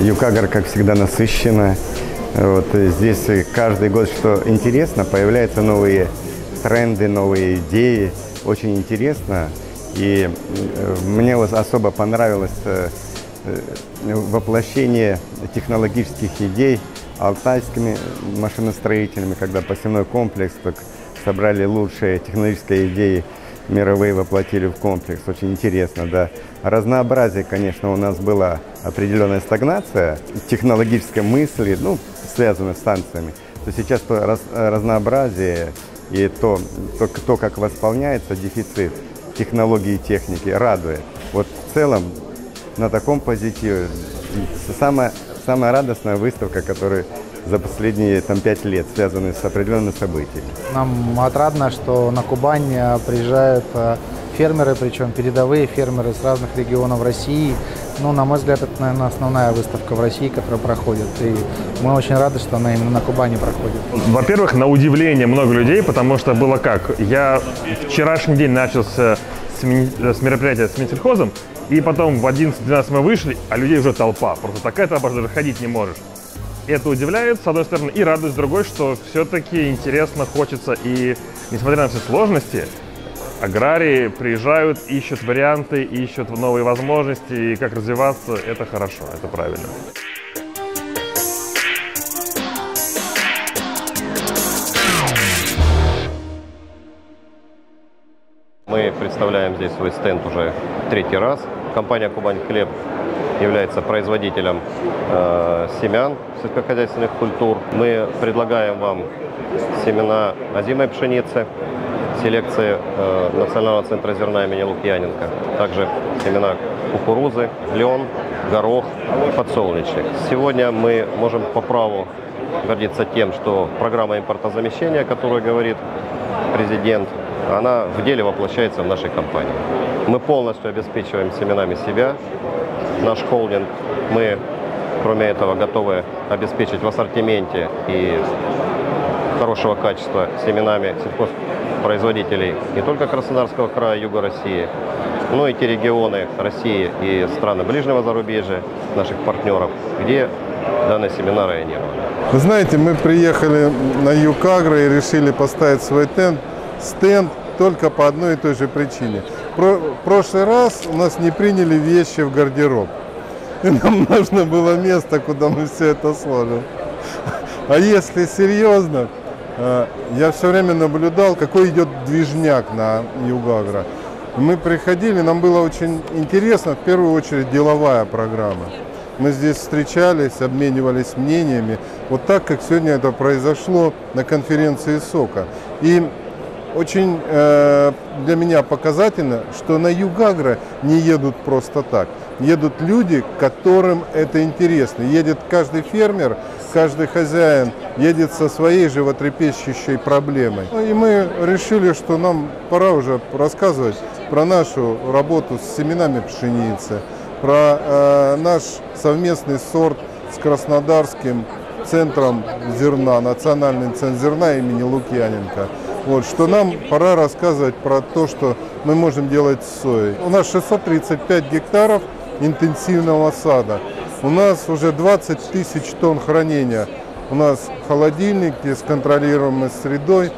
Юкагра, как всегда, насыщена. Вот, здесь каждый год, что интересно, появляются новые тренды, новые идеи. Очень интересно. И мне вот особо понравилось воплощение технологических идей алтайскими машиностроителями, когда посевной комплекс собрали лучшие технологические идеи мировые, воплотили в комплекс. Очень интересно, да. Разнообразие, конечно, у нас была определенная стагнация технологической мысли, ну, связанной с станциями. То сейчас разнообразие и то, как восполняется дефицит технологии и техники, радует. Вот в целом на таком позитиве самая радостная выставка, которая за последние 5 лет связаны с определенными событиями. Нам отрадно, что на Кубань приезжают фермеры, причем передовые фермеры с разных регионов России. Ну, на мой взгляд, это, наверное, основная выставка в России, которая проходит. И мы очень рады, что она именно на Кубани проходит. Во-первых, на удивление много людей, потому что было как? Я вчерашний день начался с мероприятия с Минсельхозом, и потом в 11-12 мы вышли, а людей уже толпа. Просто такая толпа, что даже ходить не можешь. Это удивляет, с одной стороны, и радует, с другой, что все-таки интересно, хочется. И несмотря на все сложности, аграрии приезжают, ищут варианты, ищут новые возможности. И как развиваться, это хорошо, это правильно. Мы представляем здесь свой стенд уже 3-й раз. Компания «Кубань Хлеб» является производителем семян сельскохозяйственных культур. Мы предлагаем вам семена озимой пшеницы, селекции Национального центра зерна имени Лукьяненко, также семена кукурузы, лен, горох, подсолнечник. Сегодня мы можем по праву гордиться тем, что программа импортозамещения, о которой говорит президент, она в деле воплощается в нашей компании. Мы полностью обеспечиваем семенами себя, наш холдинг. Мы, кроме этого, готовы обеспечить в ассортименте и хорошего качества семенами сельхозпроизводителей не только Краснодарского края, юга России, но и те регионы России и страны ближнего зарубежья, наших партнеров, где данные семена районированы. Вы знаете, мы приехали на Юкагра и решили поставить свой стенд только по одной и той же причине. В прошлый раз у нас не приняли вещи в гардероб. И нам нужно было место, куда мы все это сложим. А если серьезно, я все время наблюдал, какой идет движняк на Юкагра. Мы приходили, нам было очень интересно, в первую очередь, деловая программа. Мы здесь встречались, обменивались мнениями, вот так, как сегодня это произошло на конференции СОКа. И очень для меня показательно, что на Юкагра не едут просто так. Едут люди, которым это интересно. Едет каждый фермер, каждый хозяин едет со своей животрепещущей проблемой. И мы решили, что нам пора уже рассказывать про нашу работу с семенами пшеницы, про наш совместный сорт с Краснодарским центром зерна, Национальный центр зерна имени Лукьяненко. Вот, что нам пора рассказывать про то, что мы можем делать с соей. У нас 635 гектаров интенсивного сада. У нас уже 20 тысяч тонн хранения. У нас холодильники с контролируемой средой.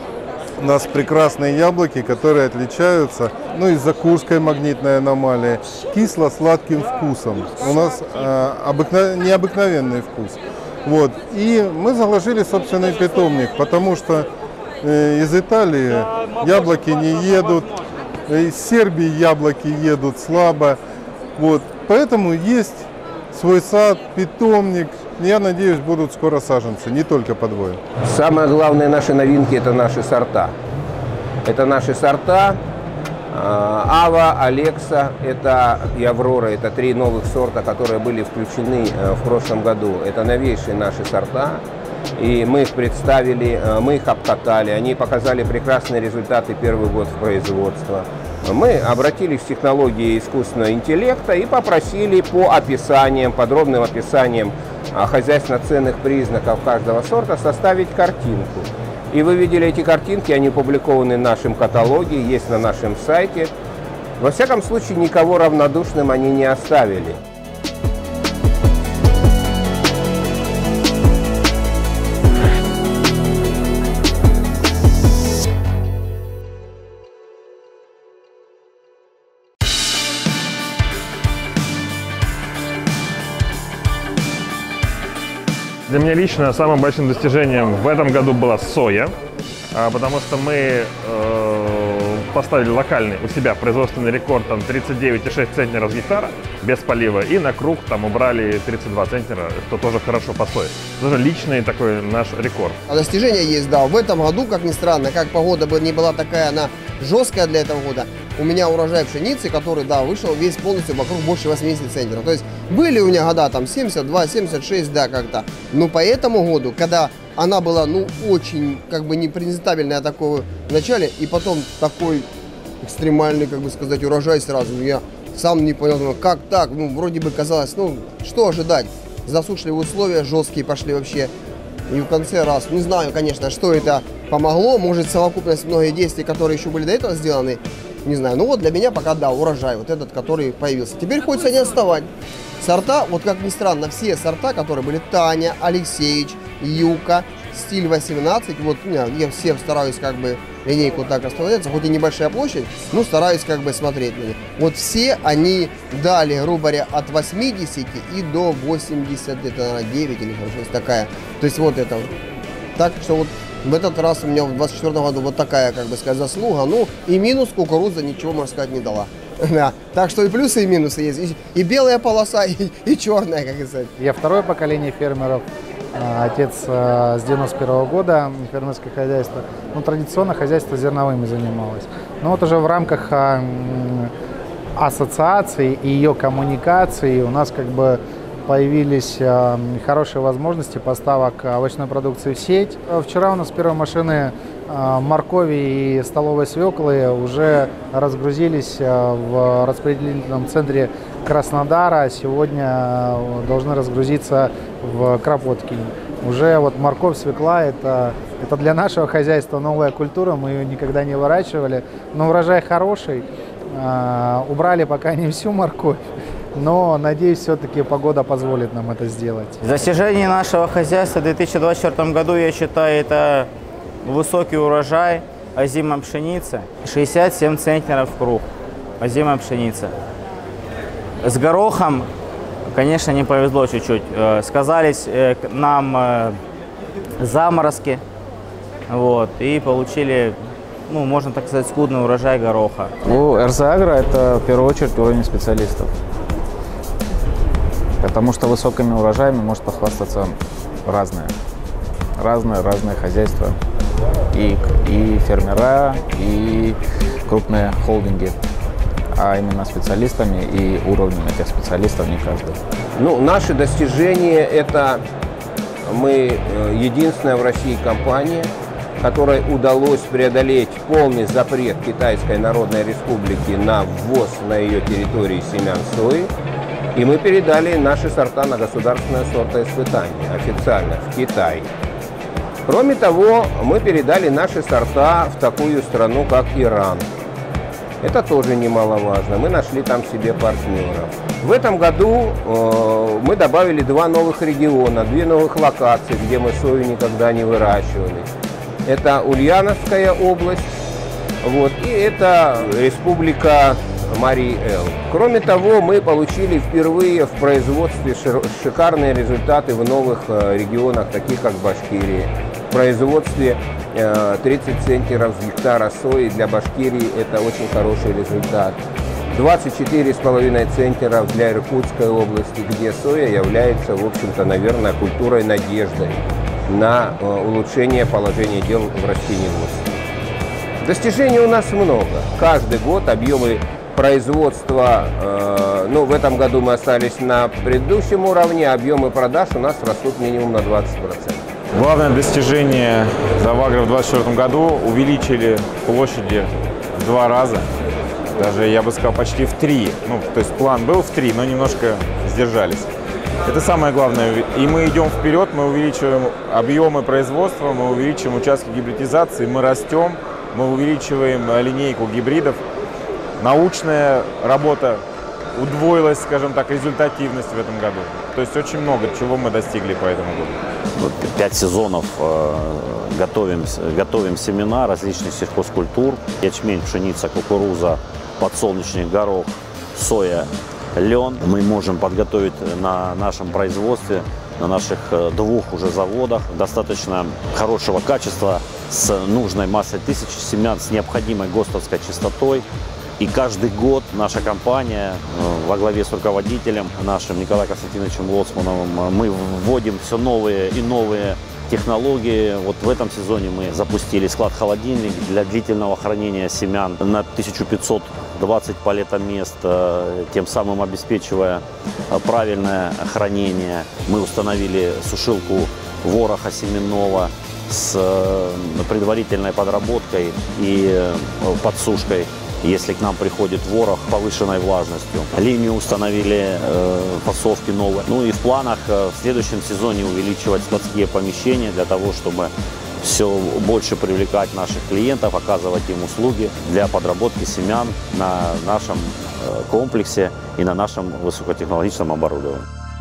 У нас прекрасные яблоки, которые отличаются, ну, из-за Курской магнитной аномалии, кисло-сладким вкусом. У нас необыкновенный вкус. Вот. И мы заложили собственный питомник, потому что из Италии яблоки не едут, из Сербии яблоки едут слабо. Вот. Поэтому есть свой сад, питомник. Я надеюсь, будут скоро саженцы, не только подвое. Самое главное, наши новинки – это наши сорта. Это наши сорта. Ава, Алекса и Аврора – это 3 новых сорта, которые были включены в прошлом году. Это новейшие наши сорта. И мы их представили, мы их обкатали, они показали прекрасные результаты первый год в производстве. Мы обратились к технологии искусственного интеллекта и попросили по описаниям, подробным описаниям хозяйственно-ценных признаков каждого сорта составить картинку. И вы видели эти картинки, они опубликованы в нашем каталоге, есть на нашем сайте. Во всяком случае, никого равнодушным они не оставили. Для меня лично самым большим достижением в этом году была соя, потому что мы поставили локальный у себя производственный рекорд, там 39,6 центнеров с гектара без полива, и на круг там убрали 32 центнера, что тоже хорошо по сое. Тоже личный такой наш рекорд. Достижения есть, да. В этом году, как ни странно, как погода бы не была такая, она жесткая для этого года, у меня урожай пшеницы, который, да, вышел весь полностью вокруг больше 80 центнеров. То есть были у меня года там 72, 76, да, как-то. Но по этому году, когда она была, ну, очень, как бы, непрезентабельная такого в начале, и потом такой экстремальный, как бы сказать, урожай сразу. Я сам не понял, думаю, как так? Ну, вроде бы казалось, ну, что ожидать? Засушливые условия жесткие пошли вообще. И в конце раз, не знаю, конечно, что это помогло. Может, совокупность многих действий, которые еще были до этого сделаны, не знаю. Ну вот для меня пока, да, урожай, вот этот, который появился. Теперь хочется не отставать. Сорта, вот как ни странно, все сорта, которые были Таня, Алексеевич, Юка, стиль 18, вот я всем стараюсь как бы линейку так распространяться, хоть и небольшая площадь, но стараюсь как бы смотреть на них. Вот все они дали, грубо говоря, от 80 и до 80, где-то, наверное, 9 или что-то такая. То есть вот это вот. Так что вот в этот раз у меня в 24 году вот такая, как бы сказать, заслуга. Ну и минус кукуруза ничего, можно сказать, не дала. Да. Так что и плюсы, и минусы есть. И белая полоса, и черная, как говорится. Я второе поколение фермеров. Отец с 91 года, фермерское хозяйство. Ну, традиционно хозяйство зерновыми занималось. Но вот уже в рамках ассоциации и ее коммуникации у нас как бы появились хорошие возможности поставок овощной продукции в сеть. Вчера у нас первые машины моркови и столовой свеклы уже разгрузились в распределительном центре Краснодара. Сегодня должны разгрузиться в Кропоткине. Уже вот морковь, свекла – это для нашего хозяйства новая культура, мы ее никогда не выращивали. Но урожай хороший, убрали пока не всю морковь. Но, надеюсь, все-таки погода позволит нам это сделать. Достижение нашего хозяйства в 2024 году, я считаю, это высокий урожай озимой пшеницы. 67 центнеров в круг озимой пшеницы. С горохом, конечно, не повезло чуть-чуть. Сказались нам заморозки, вот, и получили, ну, можно так сказать, скудный урожай гороха. У РЗ Агро это в первую очередь уровень специалистов. Потому что высокими урожаями может похвастаться разные хозяйства. И фермера, и крупные холдинги. А именно специалистами и уровнем этих специалистов не каждый. Ну, наши достижения – это мы единственная в России компания, которой удалось преодолеть полный запрет Китайской Народной Республики на ввоз на ее территории семян сои. И мы передали наши сорта на государственное сортоиспытание официально в Китай. Кроме того, мы передали наши сорта в такую страну, как Иран. Это тоже немаловажно. Мы нашли там себе партнеров. В этом году мы добавили 2 новых региона, 2 новых локации, где мы сою никогда не выращивали. Это Ульяновская область, вот, и это республика Марий-Эл. Кроме того, мы получили впервые в производстве шикарные результаты в новых регионах, таких как Башкирия. В производстве 30 центнеров с гектара сои для Башкирии – это очень хороший результат. 24,5 центнеров для Иркутской области, где соя является, в общем-то, наверное, культурой надежды на улучшение положения дел в растениеводстве. Достижений у нас много. Каждый год объемы производства, ну, в этом году мы остались на предыдущем уровне, объемы продаж у нас растут минимум на 20%. Главное достижение Завагро в 2024 году — увеличили площади в 2 раза, даже, я бы сказал, почти в 3. Ну, то есть план был в 3, но немножко сдержались. Это самое главное. И мы идем вперед, мы увеличиваем объемы производства, мы увеличиваем участки гибридизации, мы растем, мы увеличиваем линейку гибридов. Научная работа удвоилась, скажем так, результативность в этом году. То есть очень много чего мы достигли по этому году. Вот 5 сезонов готовим семена различных сельхозкультур. Ячмень, пшеница, кукуруза, подсолнечник, горох, соя, лен. Мы можем подготовить на нашем производстве на наших 2 уже заводах достаточно хорошего качества, с нужной массой тысяч семян, с необходимой ГОСТовской частотой. И каждый год наша компания во главе с руководителем нашим Николаем Константиновичем Лоцманом, мы вводим все новые и новые технологии. Вот в этом сезоне мы запустили склад-холодильник для длительного хранения семян на 1520 палетомест, тем самым обеспечивая правильное хранение. Мы установили сушилку вороха семенного с предварительной подработкой и подсушкой, если к нам приходит ворох повышенной влажностью. Линию установили, фасовки новые. Ну и в планах в следующем сезоне увеличивать складские помещения для того, чтобы все больше привлекать наших клиентов, оказывать им услуги для подработки семян на нашем комплексе и на нашем высокотехнологичном оборудовании.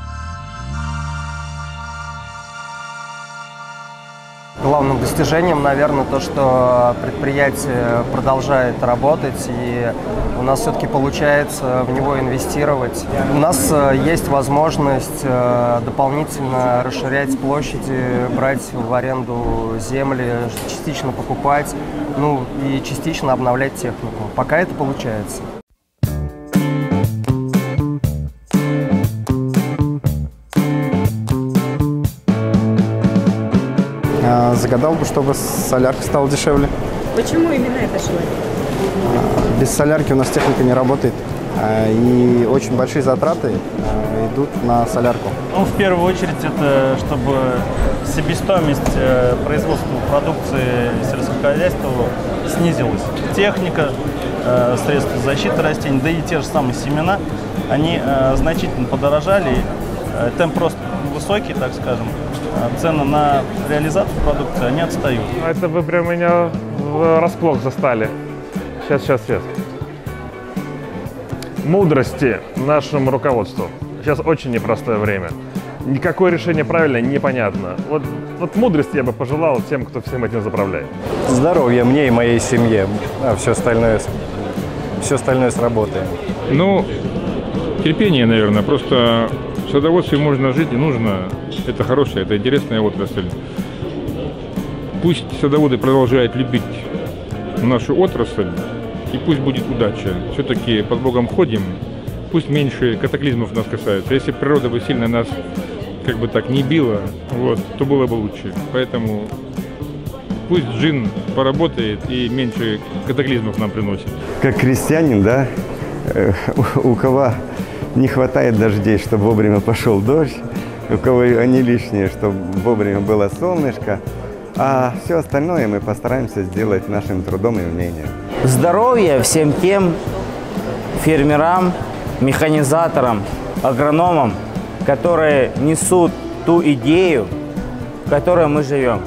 Главным достижением, наверное, то, что предприятие продолжает работать, и у нас все-таки получается в него инвестировать. У нас есть возможность дополнительно расширять площади, брать в аренду земли, частично покупать, ну и частично обновлять технику. Пока это получается. Загадал бы, чтобы солярка стала дешевле. Почему именно это желание? Без солярки у нас техника не работает, и очень большие затраты идут на солярку. Ну, в первую очередь, это чтобы себестоимость производства продукции сельского хозяйства снизилась. Техника, средства защиты растений, да и те же самые семена, они значительно подорожали. Темп роста высокий, так скажем. Цены на реализацию продукции, они отстают. Это вы прям меня врасплох застали. Сейчас. Мудрости нашему руководству. Сейчас очень непростое время. Никакое решение правильное непонятно. Вот мудрости я бы пожелал тем, кто всем этим заправляет. Здоровья мне и моей семье, а все остальное сработаем. Ну, терпение, наверное. Просто в садоводстве можно жить и нужно. Это хорошая, это интересная отрасль. Пусть садоводы продолжают любить нашу отрасль, и пусть будет удача. Все-таки под Богом ходим, пусть меньше катаклизмов нас касается. Если природа бы сильно нас как бы так не била, вот, то было бы лучше. Поэтому пусть джин поработает и меньше катаклизмов нам приносит. Как крестьянин, да, у кого не хватает дождей, чтобы вовремя пошел дождь, у кого они лишние, чтобы вовремя было солнышко, а все остальное мы постараемся сделать нашим трудом и умением. Здоровья всем тем фермерам, механизаторам, агрономам, которые несут ту идею, в которой мы живем.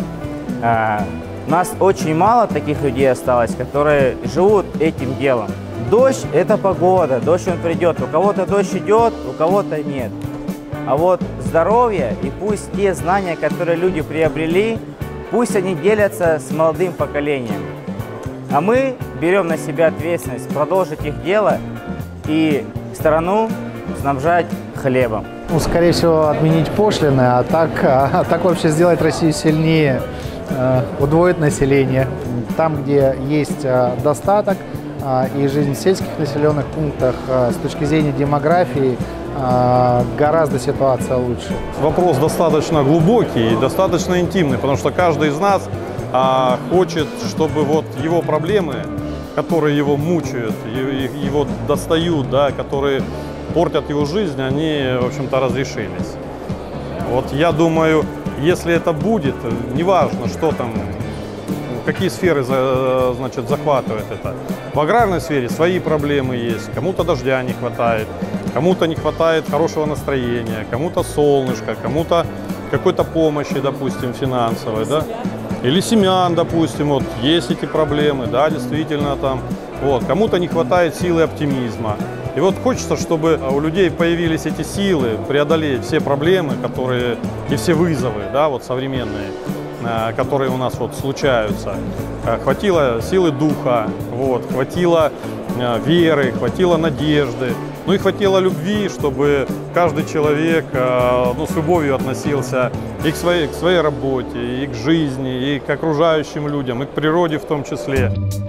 У нас очень мало таких людей осталось, которые живут этим делом. Дождь – это погода, дождь он придет. У кого-то дождь идет, у кого-то нет. А вот здоровье и пусть те знания, которые люди приобрели, пусть они делятся с молодым поколением. А мы берем на себя ответственность продолжить их дело и страну снабжать хлебом. Ну, скорее всего, отменить пошлины, а так вообще сделать Россию сильнее, удвоить население. Там, где есть достаток, и жизнь в сельских населенных пунктах с точки зрения демографии гораздо ситуация лучше. Вопрос достаточно глубокий и достаточно интимный, потому что каждый из нас хочет, чтобы вот его проблемы, которые его мучают, его достают, да, которые портят его жизнь, они, в общем-то, разрешились. Вот я думаю, если это будет, неважно, что там, какие сферы, значит, захватывает это. В аграрной сфере свои проблемы есть, кому-то дождя не хватает, кому-то не хватает хорошего настроения, кому-то солнышка, кому-то какой-то помощи, допустим, финансовой, да, или семян, допустим, вот есть эти проблемы, да, действительно там, вот, кому-то не хватает силы оптимизма. И вот хочется, чтобы у людей появились эти силы преодолеть все проблемы, которые и все вызовы, да, вот современные, которые у нас вот случаются. Хватило силы духа, вот, хватило веры, хватило надежды. Ну и хватило любви, чтобы каждый человек ну, с любовью относился и к своей работе, и к жизни, и к окружающим людям, и к природе в том числе.